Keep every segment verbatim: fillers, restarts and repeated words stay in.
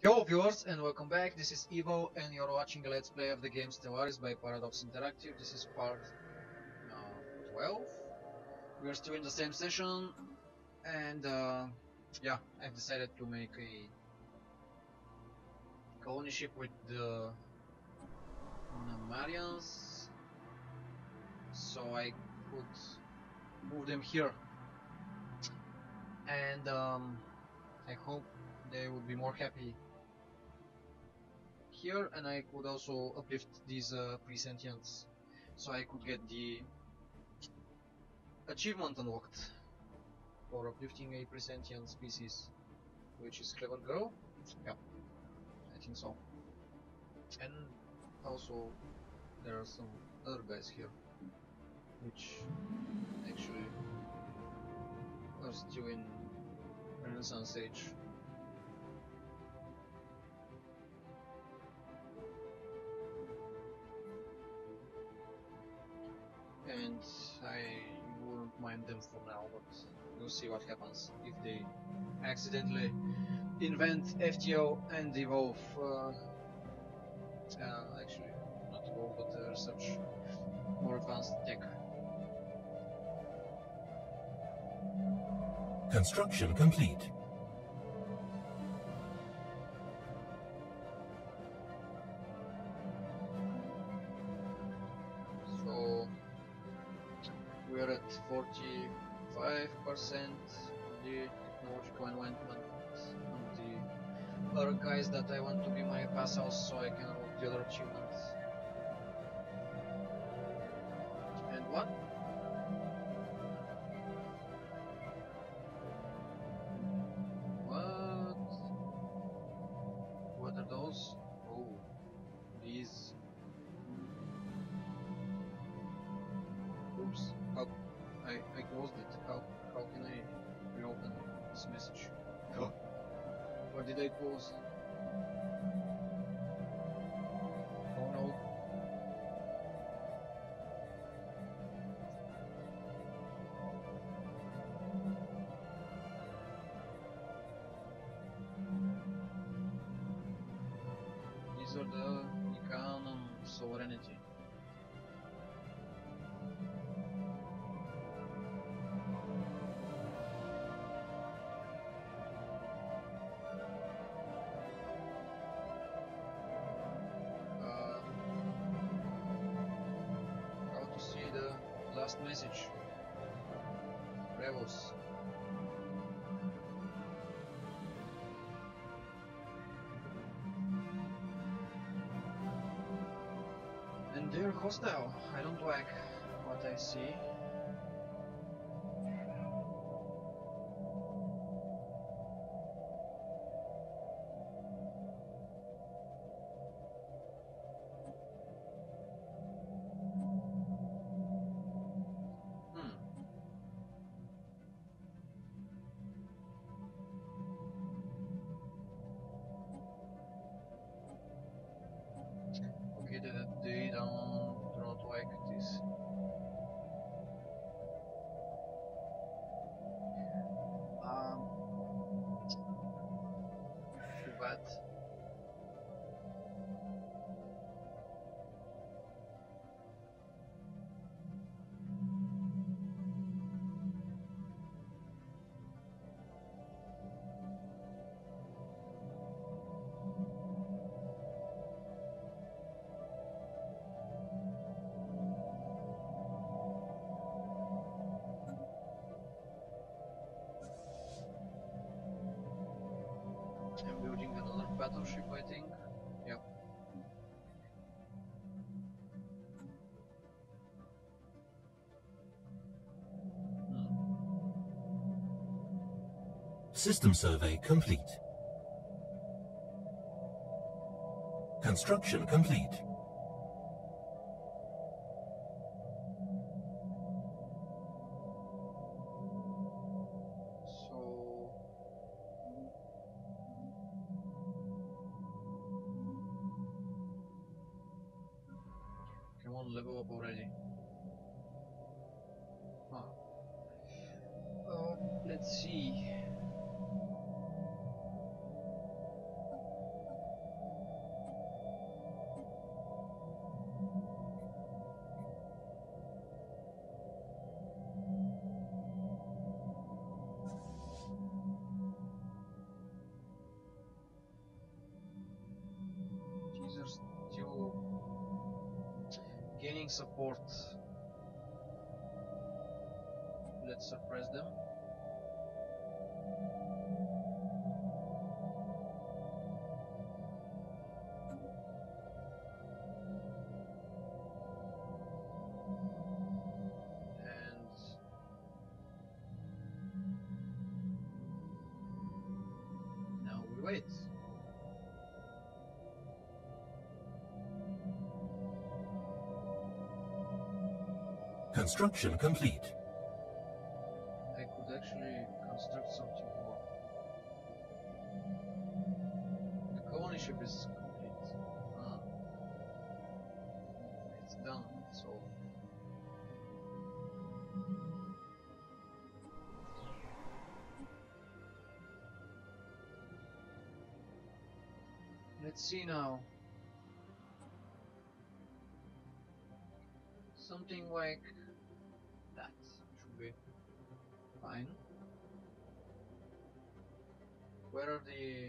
Yo viewers, and welcome back. This is Evo and you're watching a let's play of the game Stellaris by Paradox Interactive. This is part uh, twelve. We're still in the same session, and uh, yeah, I've decided to make a colony ship with the Marians, so I could move them here, and um, I hope they would be more happy here, and I could also uplift these uh, pre-sentients, so I could get the achievement unlocked for uplifting a pre-sentient species, which is Clever Girl. Yeah, I think so. And also there are some other guys here, which actually are still in Renaissance age. And I wouldn't mind them for now, but we'll see what happens if they accidentally invent F T L and evolve, uh, uh, actually not evolve, but uh, research more advanced tech. Construction complete. We're at forty-five percent of the technological advancement on the other guys that I want to be my vassals, so I can unlock the other achievements. And what? What? What are those? Oh, these. Oops. How? I, I closed it. How, how can I reopen this message? Oh. What did I close? Oh no. These are the Icon Sovereignty. Last message. Rebels. And they're hostile. I don't like what I see. Okay, that they don't, do not like this. Um, too bad. I'm building another battleship, I think. Yep. Hmm. System survey complete. Construction complete. Come on, level up already. Huh. Uh, let's see. remaining support. Let's suppress them. And now we wait. Construction complete. I could actually construct something more. The colony ship is complete. Ah. It's done, so... Let's see now. Something like that should be fine. Where are the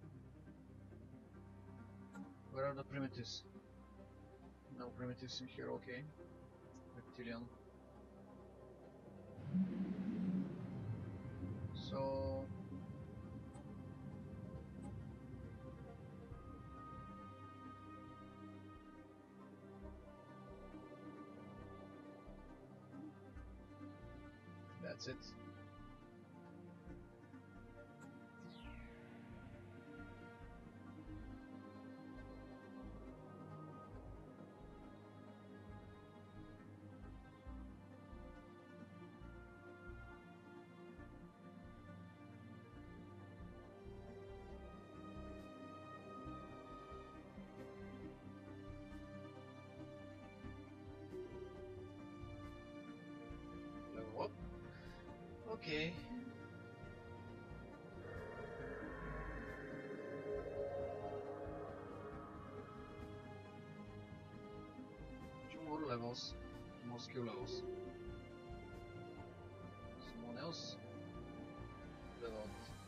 where are the primitives? No primitives in here, okay. Reptilian. So that's it. Level up. Okay. Two more levels, two more skill levels. Someone else leveled.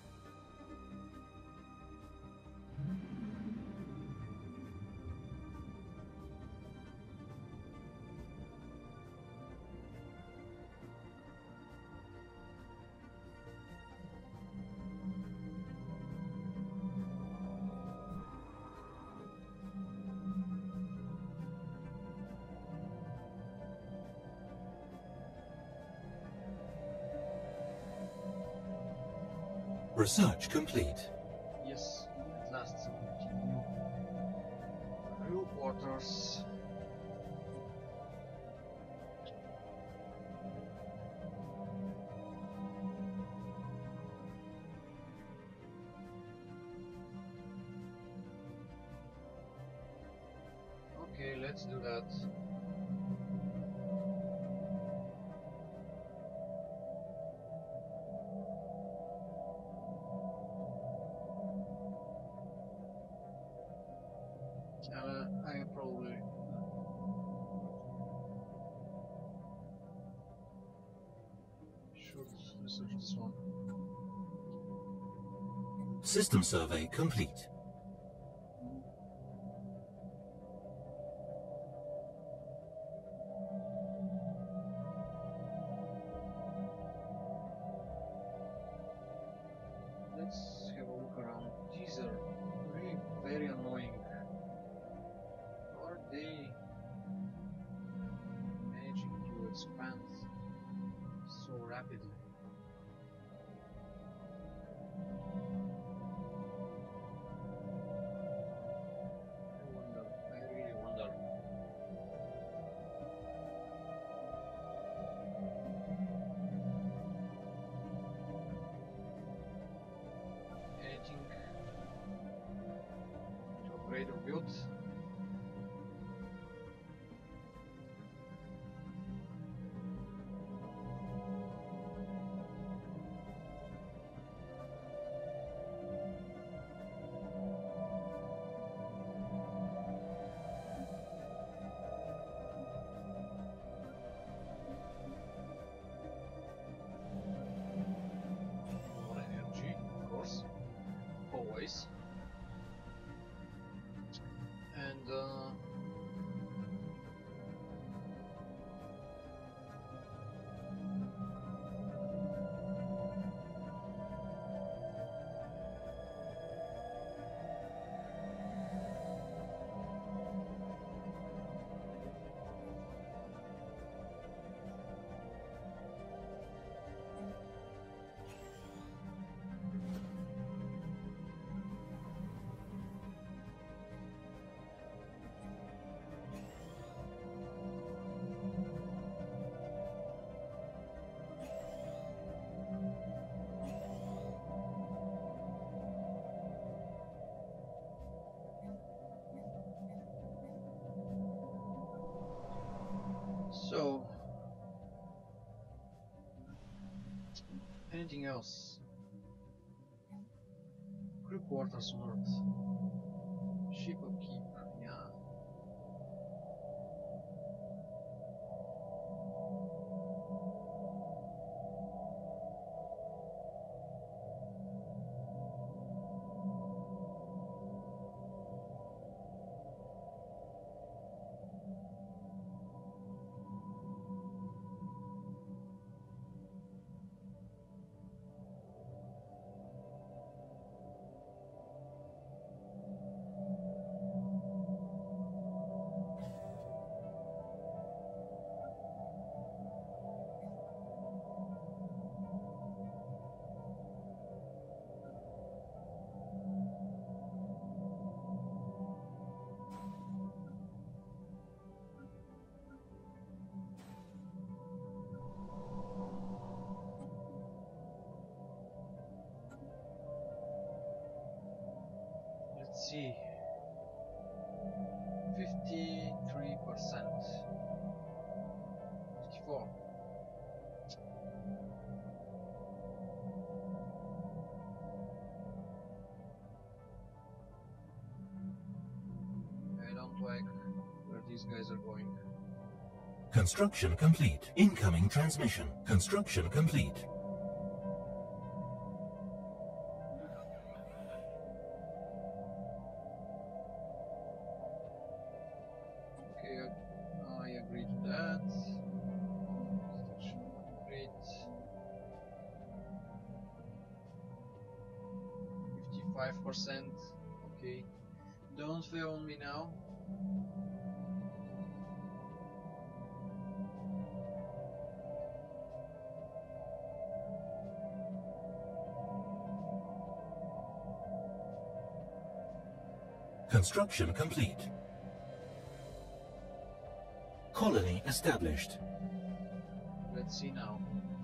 Research complete. Yes, at last something new. Real quarters. Okay, let's do that. Uh, I probably should research this one. System survey complete. Let's have a look around. These are really very annoying. How are they managing to expand so rapidly? I wonder, I really wonder. Anything to upgrade or build? More energy, of course, always. And uh, anything else? Crew quarters on Earth. Ship upkeep, yeah. Let's see. fifty-three percent. fifty-four. I don't like where these guys are going. Construction complete. Incoming transmission. Construction complete. Okay, I agree to that. Construction complete. fifty-five percent. Okay. Don't fail on me now. Construction complete. Colony established. Let's see now.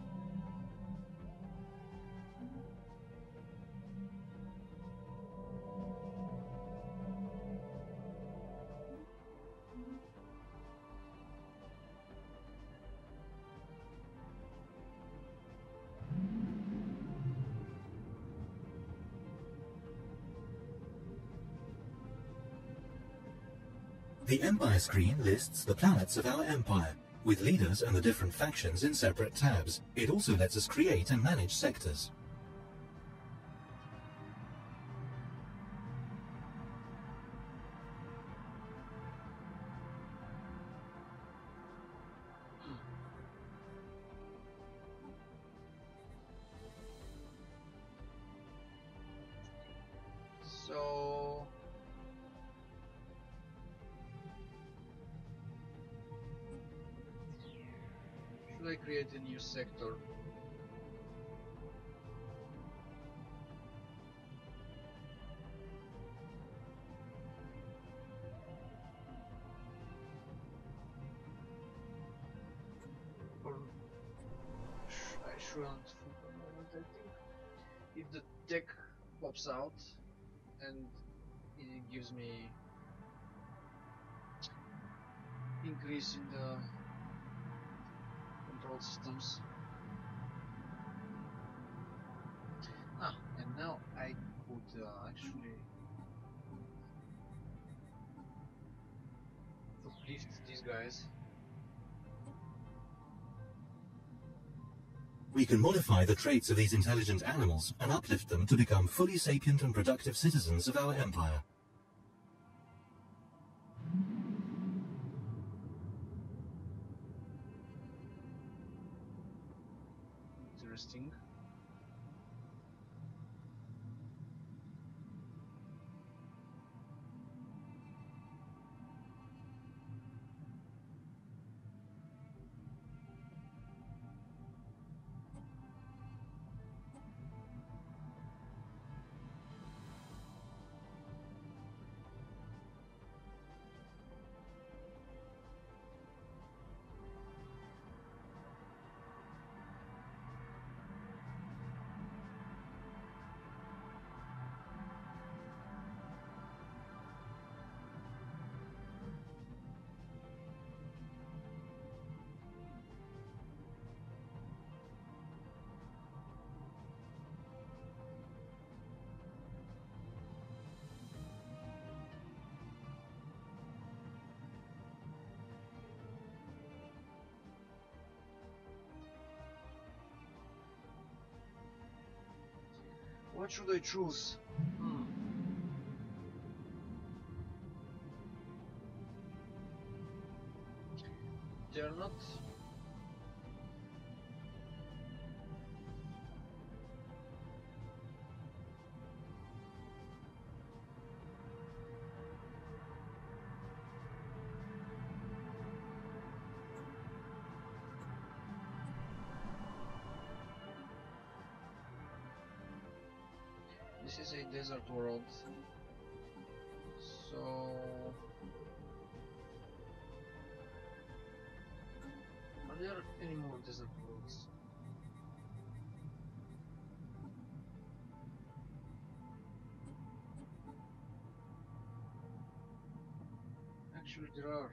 The Empire screen lists the planets of our Empire, with leaders and the different factions in separate tabs. It also lets us create and manage sectors. So should I create a new sector? Or sh I shouldn't for the moment, I think. If the tech pops out and it gives me increase in the control systems. Ah, and now I could uh, actually uplift these guys. We can modify the traits of these intelligent animals and uplift them to become fully sapient and productive citizens of our Empire. Interesting. What should I choose? Hmm. They're not... This is a desert world, so are there any more desert worlds? Actually, there are.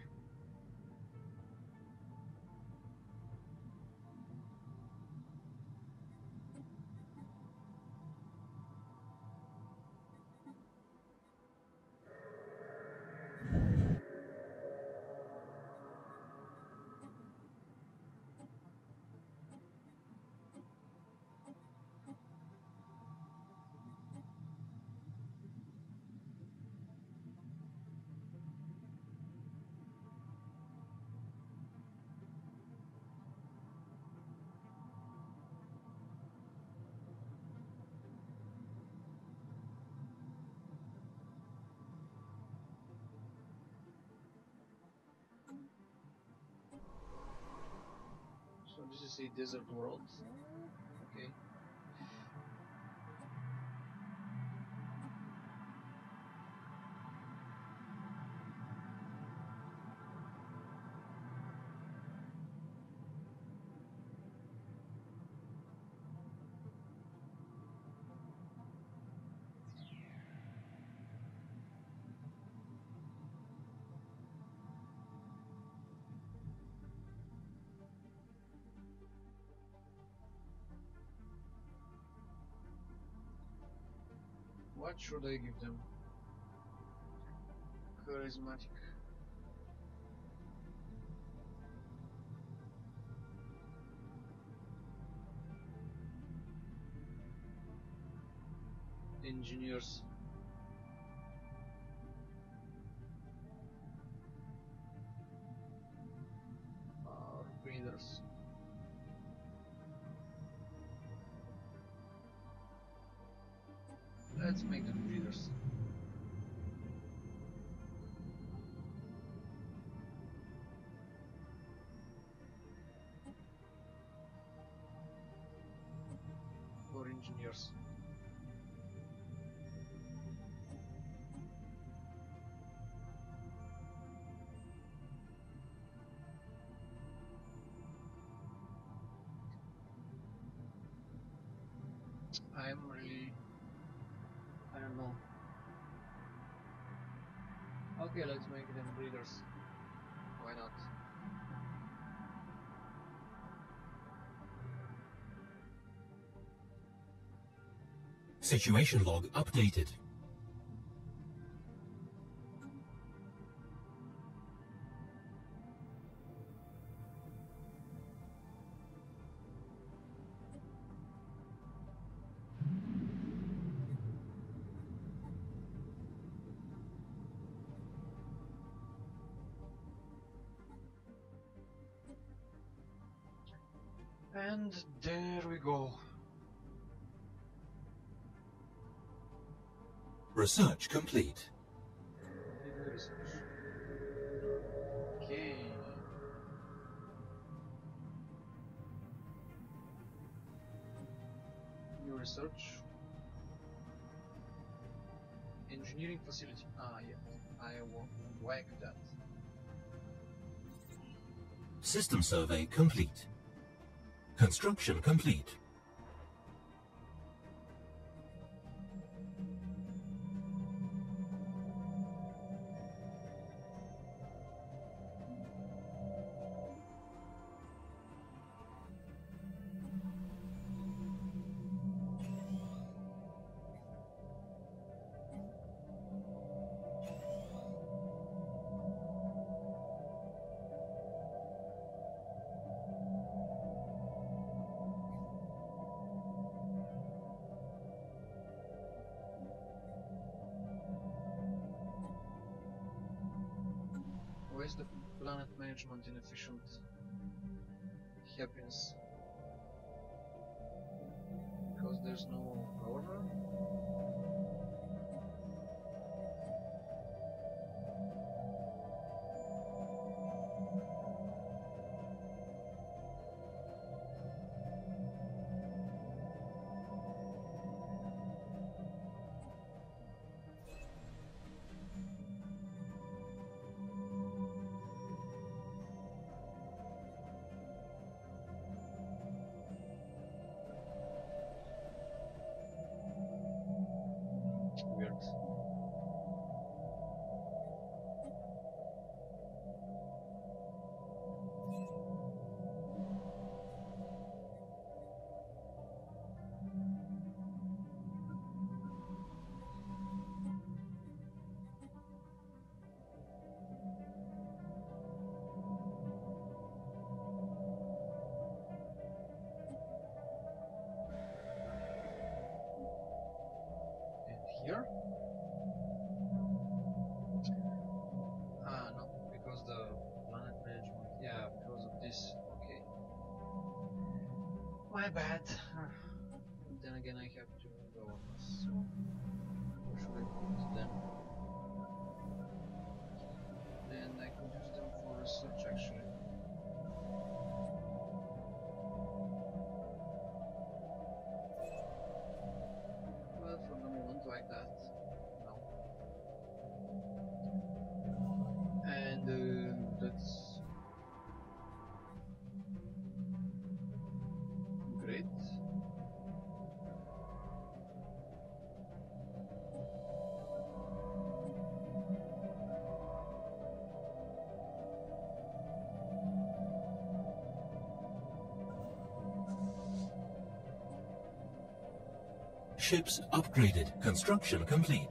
So this is a desert world. Okay. What should I give them? Charismatic. Engineers. Or breeders. Let's make them breeders. Or engineers. I'm really... I don't know. Okay, let's make them breeders. Why not? Situation log updated. And there we go. Research complete. Okay. New research. Engineering facility. Ah, yeah. I will whack that. System survey complete. Construction complete. is the planet management inefficient? Happens because there's no governor? Weird. And here? Ah, no, because the planet management, yeah, because of this, okay. My bad. Then again, I have two governors, so where should I put them? And I could use them for research actually. But for the moment, like that, no. And uh, that's great. Ships upgraded. Construction complete.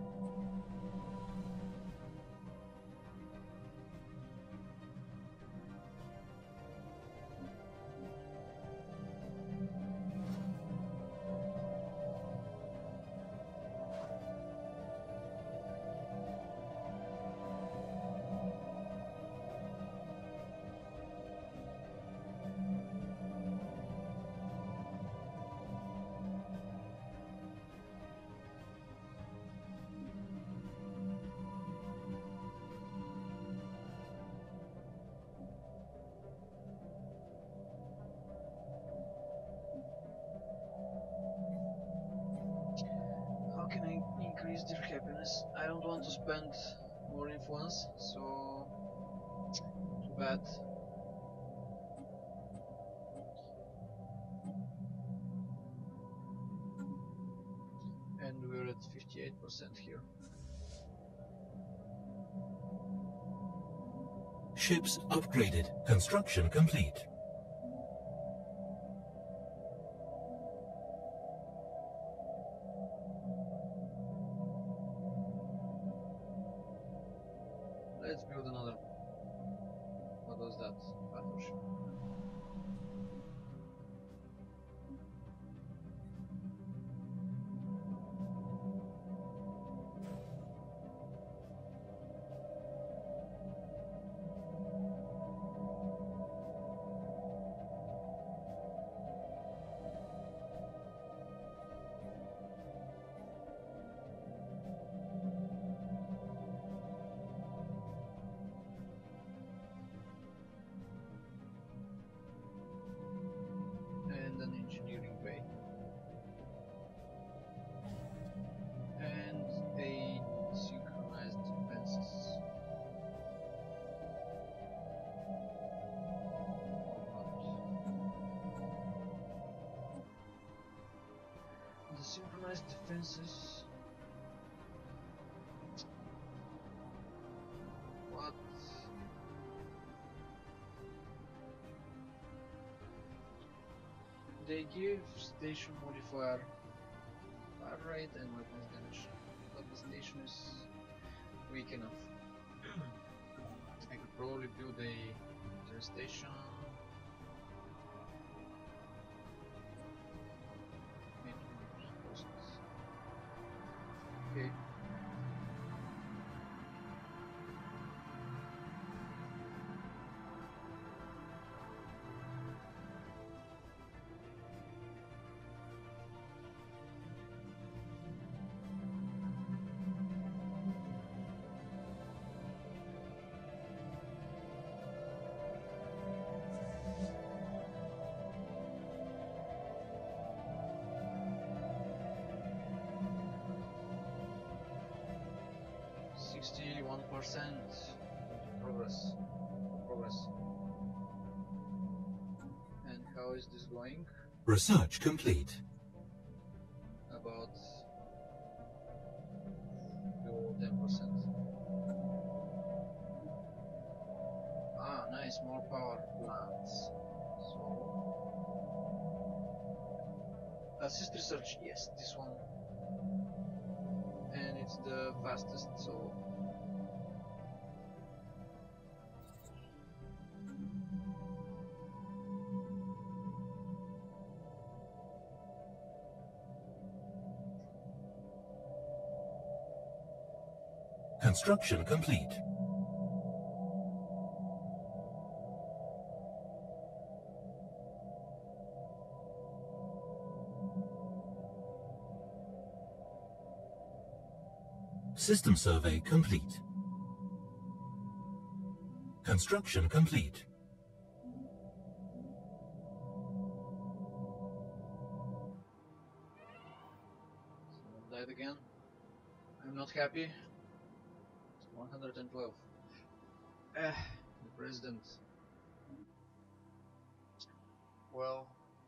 How can I increase their happiness? I don't want to spend more influence, so too bad. And we're at fifty-eight percent here. Ships upgraded. Construction complete. Let's build another. What was that? Battleship. And an engineering bay. And a synchronized defenses. The synchronized defenses. What? They give station modifier fire rate and weapons damage, but the station is weak enough. I could probably build a military station. Okay. sixty-one percent progress. Progress. And how is this going? Research complete. About ten percent. Ah, nice, more power plants. So, assist research, yes, this one. And it's the fastest, so. Construction complete. System survey complete. Construction complete. Someone died again. I'm not happy. one hundred twelve. Eh, the president. Well.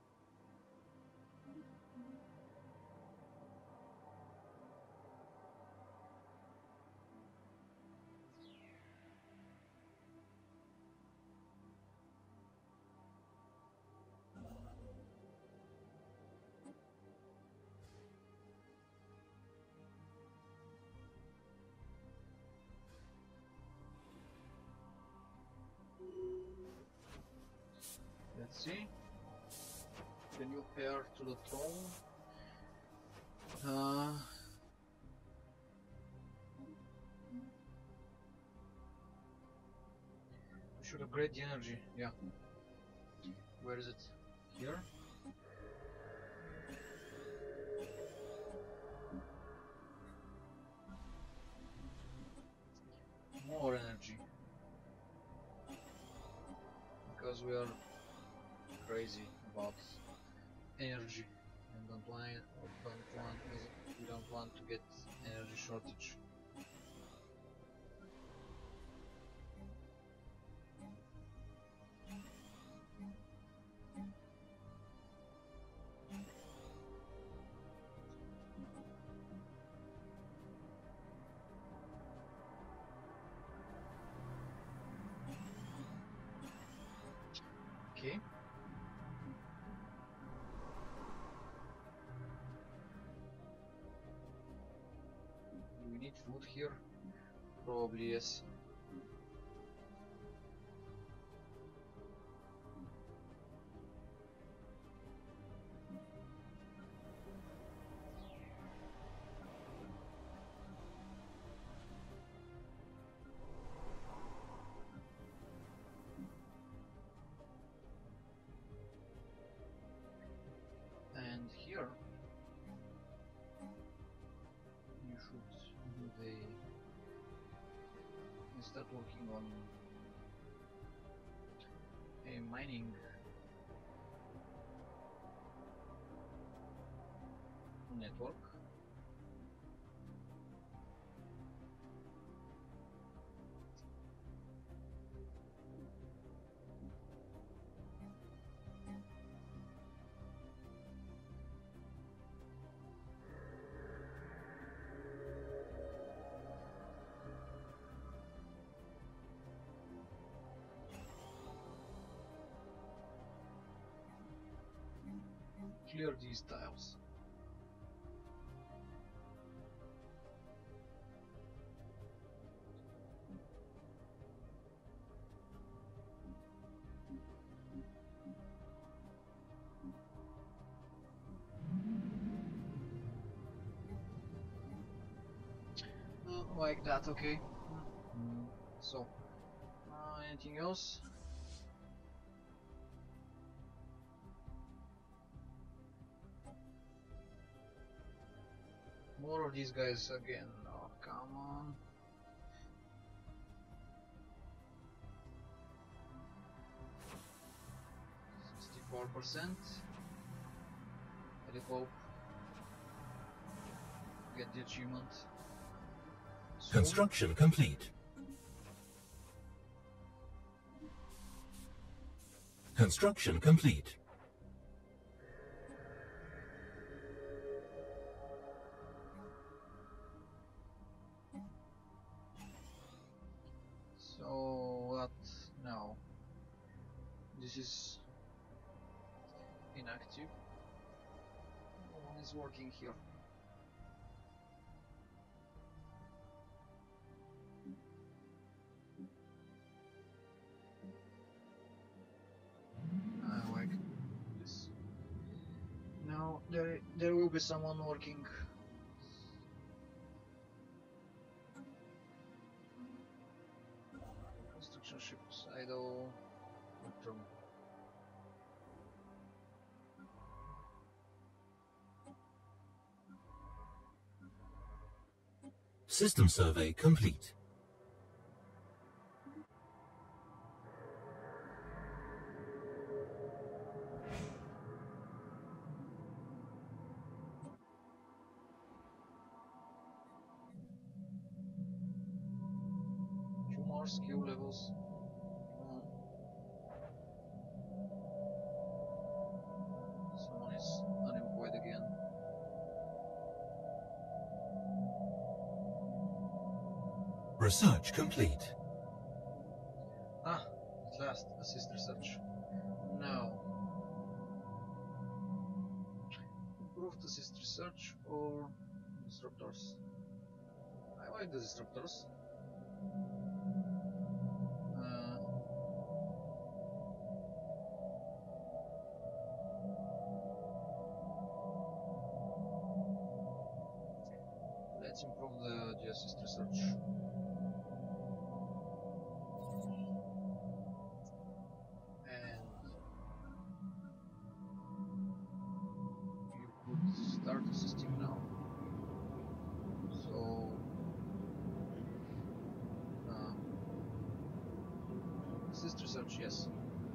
Let's see. The new heir to the throne. Uh, we should upgrade the energy. Yeah. Where is it? Here. More energy. Because we are crazy about energy and don't want, don't want, we don't want to get energy shortage. Okay. Do we need food here? Probably yes. And here you should do the you start working on a mining network. Clear these tiles. Uh, like that, okay. Mm. So, uh, anything else? More of these guys again. Oh, come on. sixty-four percent. I hope get the achievement soon. Construction complete. Construction complete. So what now? This is inactive. No one is working here. I like this. Now there there will be someone working. Construction ships idle. From System survey complete. two more skill levels. Come on. Someone is unemployed again. Research complete. Ah, at last, assist research. Now, improved assist research or disruptors? I like the disruptors. Uh, let's improve the, the assist research. Start assisting now. So, um, assist research, yes.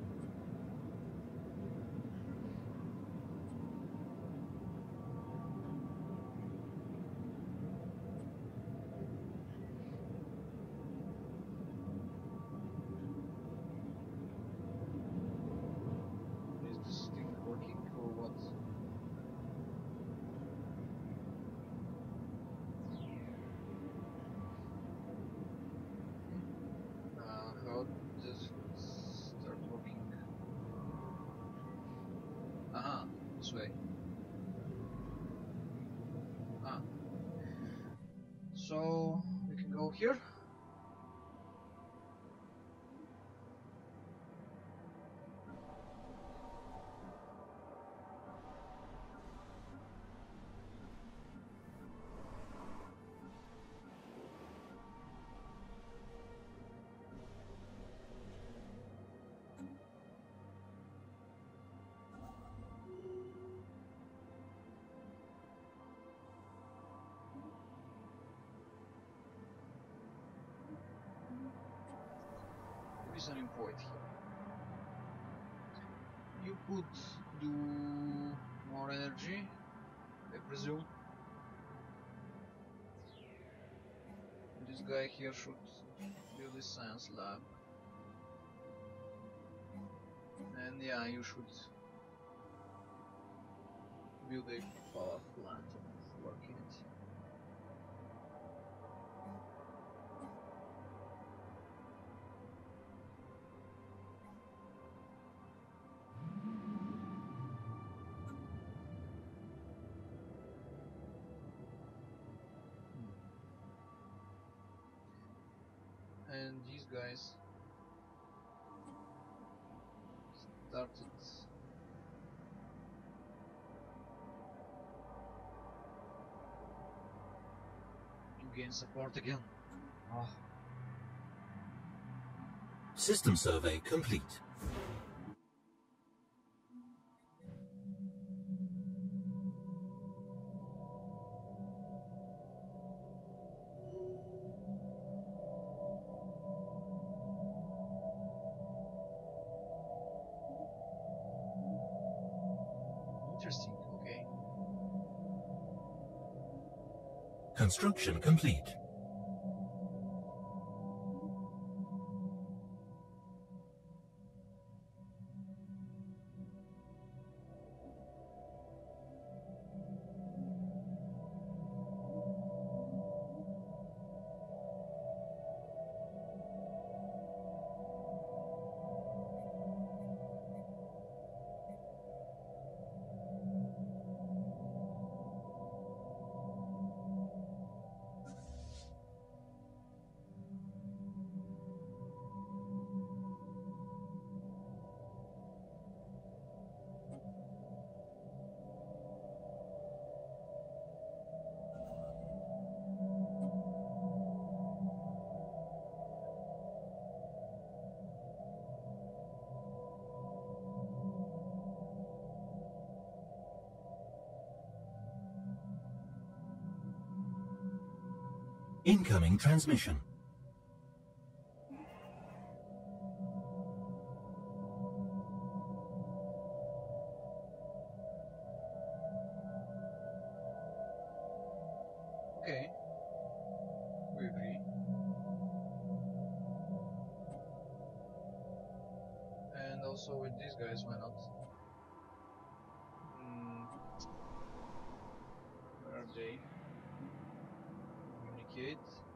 Is this thing working or what? How does it start working? Aha, this way. Ah. So we can go here. Is unemployed here. You could do more energy, I presume. This guy here should build a science lab. And yeah, you should build a power plant and work in it. And these guys started to gain support again. Oh. System survey complete. Interesting, okay. Construction complete. Incoming transmission. Okay, we agree. And also with these guys, why not? Hmm, where are they? Communicate.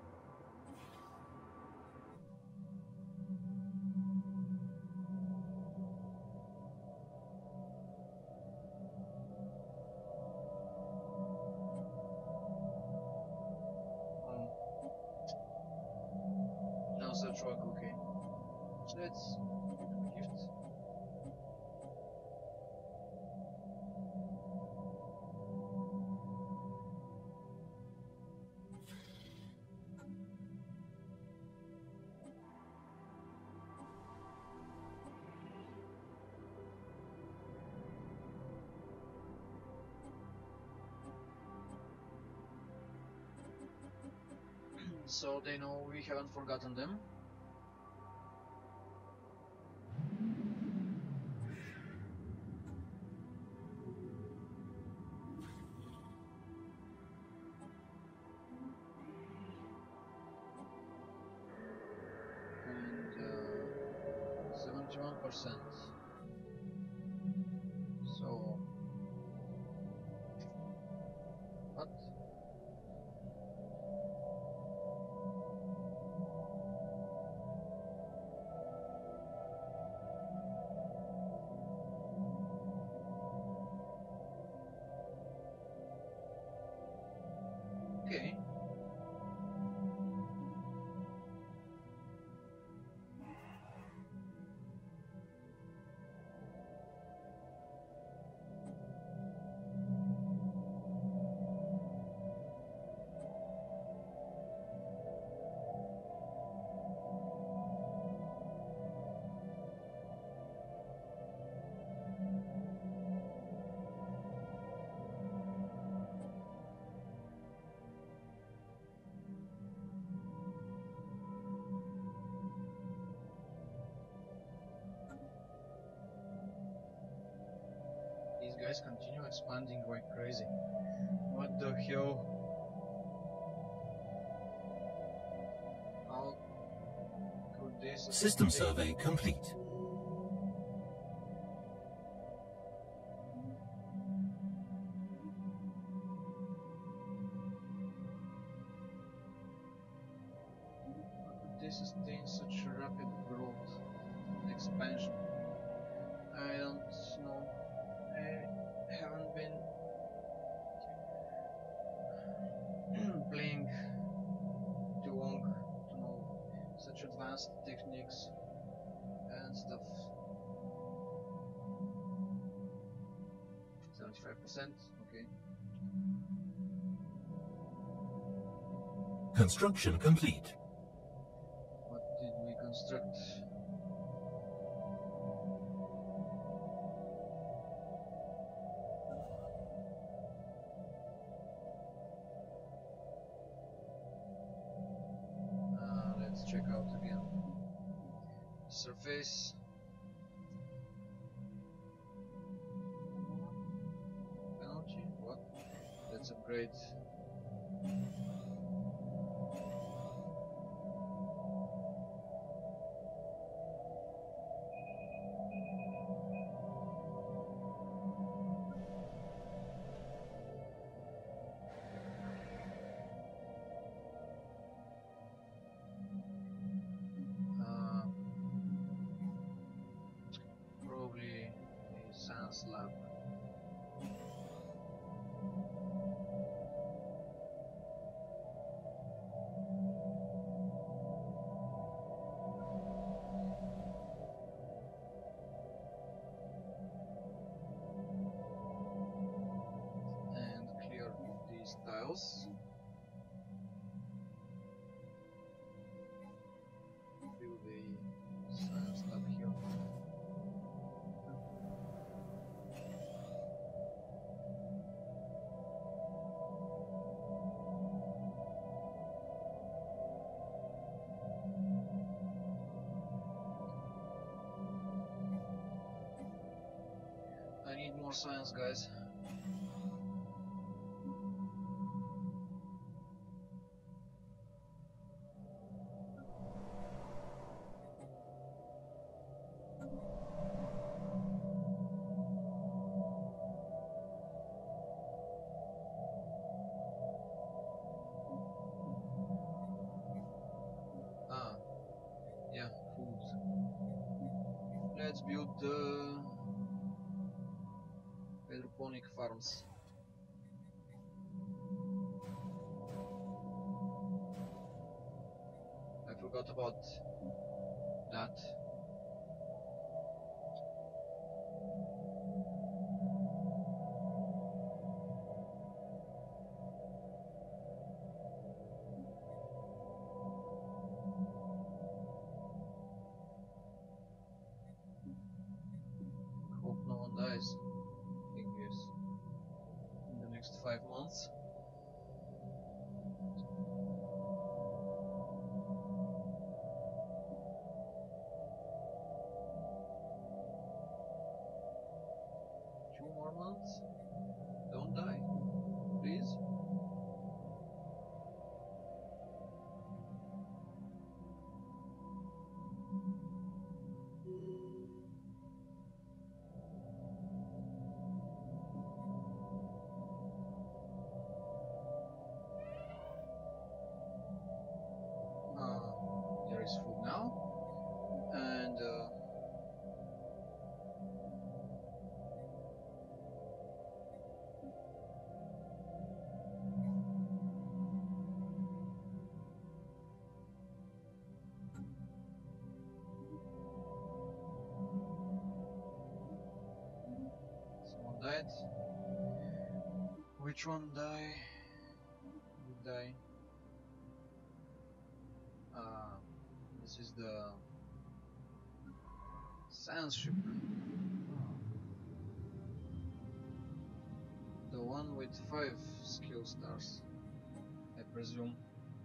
Oh, no such rock, okay. Let's give them a gift. So they know we haven't forgotten them. And uh, seventy-one percent. So what? Okay. These guys continue expanding like crazy. What the hell? How could this System accommodate? survey complete. How could they sustain such rapid growth and expansion? I don't know. I haven't been playing too long to know such advanced techniques and stuff. seventy-five percent, okay. Construction complete. What did we construct? Uh, let's check out again. Surface. Penalty? What? Let's upgrade. Uh, probably a science lab. And clear these tiles. Build a science lab here. science, guys. Ah, yeah, food. Let's build the hydroponic farms. I forgot about that. Hope no one dies. I think yes. In the next five months. Two more months. Don't die, please. Uh, there is food now, and uh, someone died. Which one die? Who die? Uh, this is the science ship. The one with five skill stars, I presume.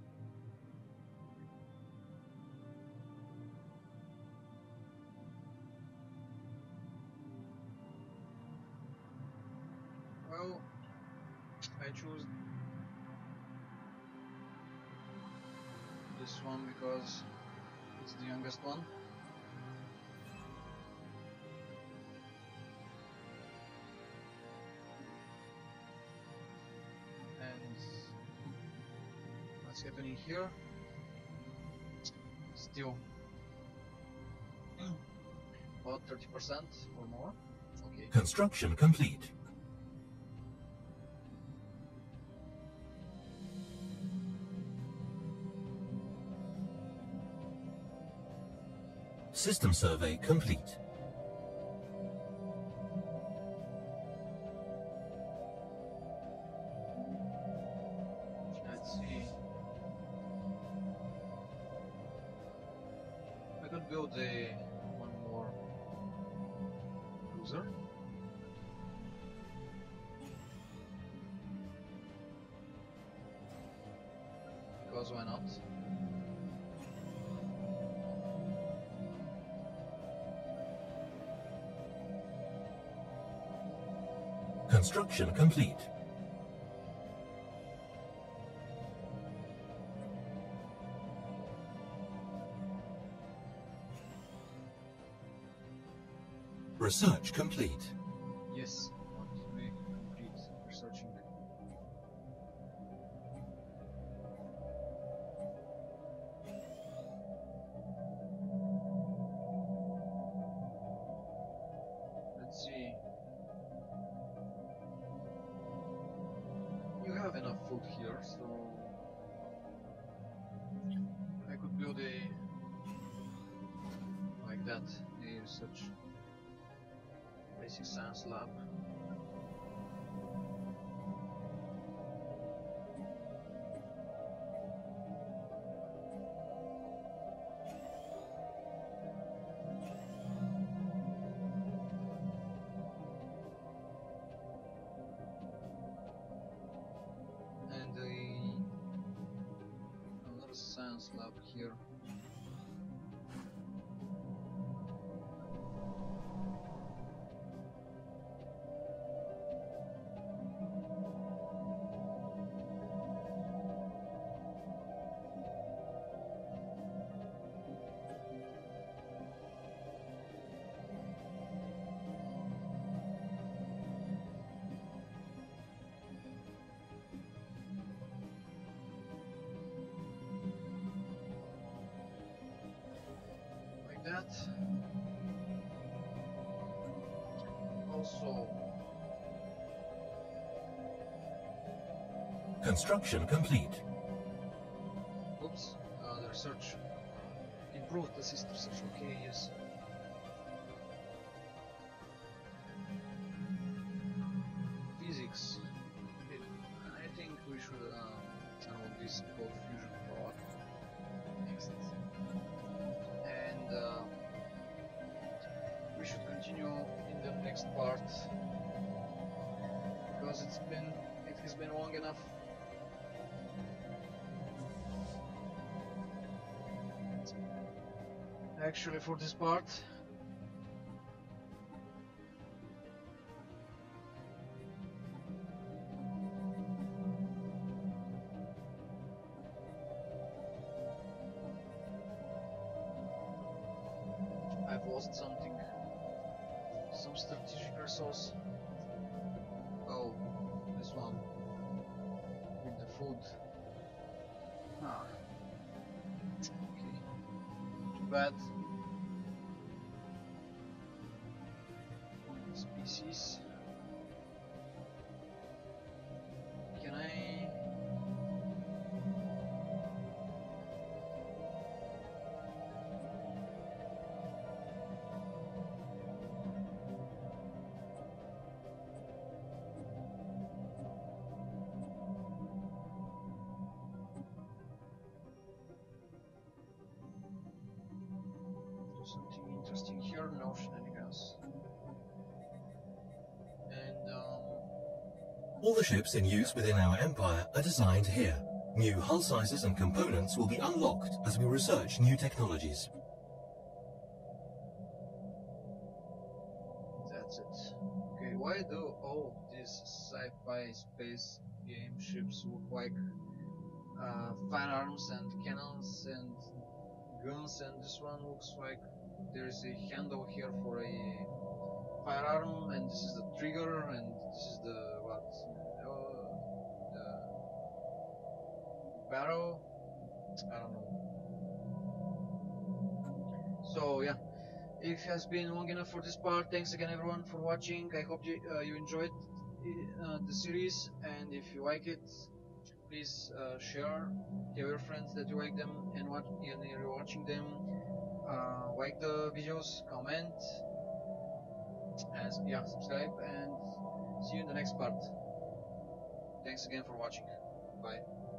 Well, I choose this one because it's the youngest one. And what's happening here? Still about thirty percent or more. Okay. Construction complete. System survey complete. Let's see. I could build a one more cruiser. Because why not? Construction complete. Research complete. Yes, want to be complete researching the Let's see. You have enough food here, so I could build a like that, a research basic science lab. And a another science lab here. that. Also, Construction complete. oops, uh, the research improved the system research. Okay, yes. Physics. It, I think we should um, turn on this called fusion power. Next. And uh, we should continue in the next part because it's been it has been long enough. Actually, for this part, I've lost something, some strategic resource. Oh, this one with the food. Ah, okay, too bad. Species. Can I? Do something interesting here? No shenanigans. And um, All the ships in use within our empire are designed here. New hull sizes and components will be unlocked as we research new technologies. that's it. Okay, why do all these sci-fi space game ships look like uh, firearms and cannons and guns, and this one looks like there is a handle here for a firearm, and this is the trigger, and this is the what? Uh, the barrel. I don't know. So yeah, it has been long enough for this part. Thanks again, everyone, for watching. I hope you uh, you enjoyed uh, the series, and if you like it, please uh, share. Tell your friends that you like them, and what and you're watching them. Uh, like the videos, comment, and yeah, subscribe, and see you in the next part. Thanks again for watching. Bye.